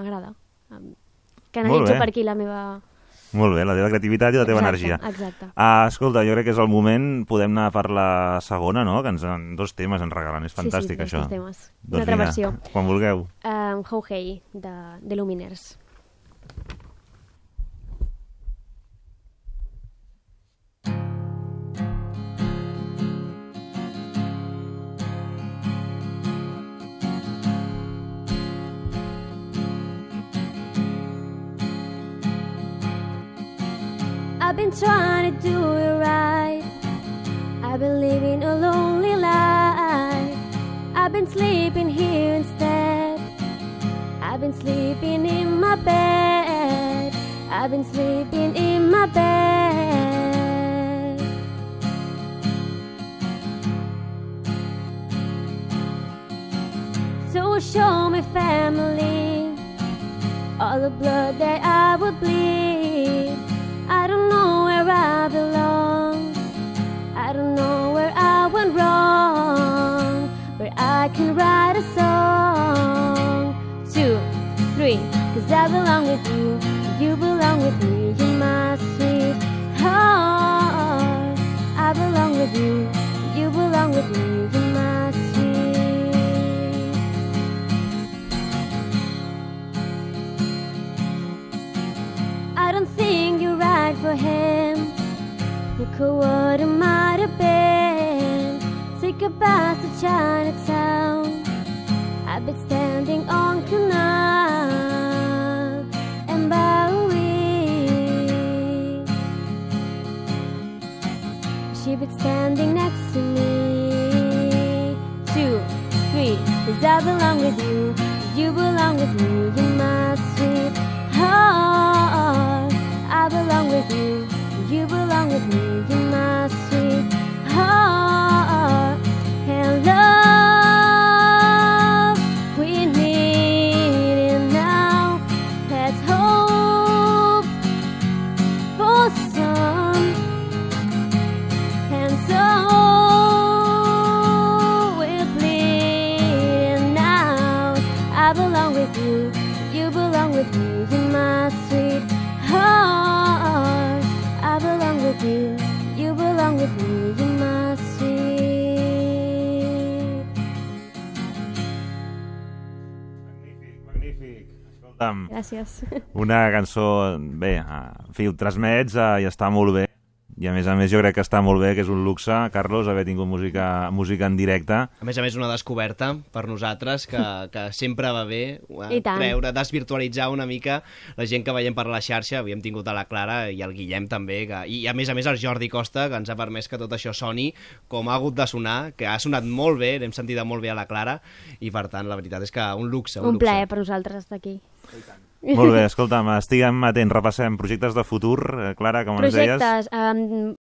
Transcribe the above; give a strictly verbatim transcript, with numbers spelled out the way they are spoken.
m'agrada. Canalitzo per aquí la meva... Molt bé, la teva creativitat i la teva exacte, energia. Exacte. Uh, escolta, jo crec que és el moment, podem anar per la segona, no? Que ens en dos temes ens regalen, és fantàstic, sí, sí, això. dos temes. Doncs Una altra vinga, versió. Quan vulgueu. Um, How Hey, de, de Lumineers. I've been trying to do it right. I've been living a lonely life. I've been sleeping here instead. I've been sleeping in my bed. I've been sleeping in my bed. So show me family, all the blood that I would bleed. I don't know where I belong. I don't know where I went wrong, but I can write a song. Two, three, cause I belong with you, you belong with me, you're my sweetheart. I belong with you, you belong with me, you're my sweet. I don't think you're right for him. Look at what it might have been. Take a bus to Chinatown. I've been standing on Canal and Bowery. She been standing next to me. Two, three, cause I belong with you, you belong with me, you're my sweetheart. I belong with you, you belong with me, you're my sweetheart. And love, we need it now. Let's hope for some. And so we're bleeding out. I belong with you, you belong with me, you're my sweetheart. I belong with you, you belong with me, you're my sweet. Magnífic, magnífic. Escolta'm. Gràcies. Una cançó, bé, en fi, ho transmets uh, i està molt bé. I a més a més jo crec que està molt bé, que és un luxe, Carlos, haver tingut música, música en directe. A més a més una descoberta per nosaltres que, que sempre va bé eh, treure, desvirtualitzar una mica la gent que veiem per la xarxa. Havíem tingut a la Clara i el Guillem també, que, i a més a més el Jordi Costa, que ens ha permès que tot això soni com ha hagut de sonar, que ha sonat molt bé, l'hem sentit molt bé a la Clara, i per tant la veritat és que un luxe. Un, un luxe. plaer per nosaltres estar aquí. Molt bé, escolta'm, estiguem atents, repassem projectes de futur, Clara, com ens deies? Projectes, um,